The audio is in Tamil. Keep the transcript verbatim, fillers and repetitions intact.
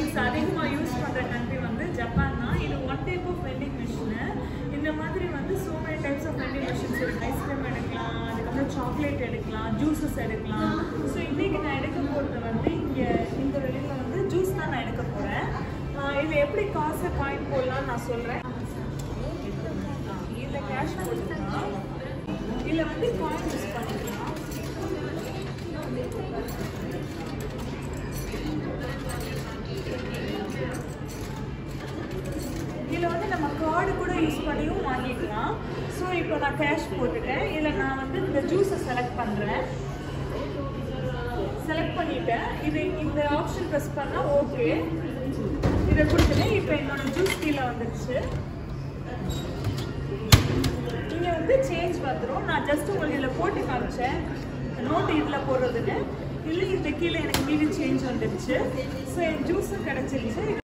பீப்புள்ஸ் அதிகமாக யூஸ் பண்ணுற கண்ட்ரி வந்து ஜப்பான் தான். இது one type of vending machine. இந்த மாதிரி வந்து so many types of vending machines இருக்குது. ஐஸ்கிரீம் எடுக்கலாம், அதுக்கப்புறம் சாக்லேட் எடுக்கலாம், ஜூஸஸ் எடுக்கலாம். ஸோ இன்றைக்கி நான் எடுக்க போகிறது வந்து இங்கே இந்த வெளியில் வந்து ஜூஸ் தான் நான் எடுக்க போகிறேன். இதில் எப்படி காசு பாயிண்ட் போடலான்னு நான் சொல்கிறேன். இதில் கேஷ் போட்டுக்கலாம், இதில் வந்து காயின் யூஸ் பண்ணிக்கலாம். இதில் வந்து நம்ம கார்டு கூட யூஸ் பண்ணியும் வாங்கிக்கலாம். ஸோ இப்போ நான் கேஷ் போட்டுட்டேன். இதில் நான் வந்து இந்த ஜூஸை செலக்ட் பண்ணுறேன். செலக்ட் பண்ணிவிட்டேன். இது இந்த ஆப்ஷன் ப்ரெஸ் பண்ணால் ஓகே, இதை கொடுத்துட்டேன். இப்போ என்னோட ஜூஸ் கீழே வந்துடுச்சு. இங்கே வந்து சேஞ்ச் வந்துடும். நான் ஜஸ்ட் உங்களுக்கு இதில் போட்டு காமிச்சேன் நோட்டு இதில் போடுறதுன்னு. இல்லை இந்த கீழே எனக்கு மீதி சேஞ்ச் வந்துடுச்சு. ஸோ என் ஜூஸும் கிடச்சிருச்சு.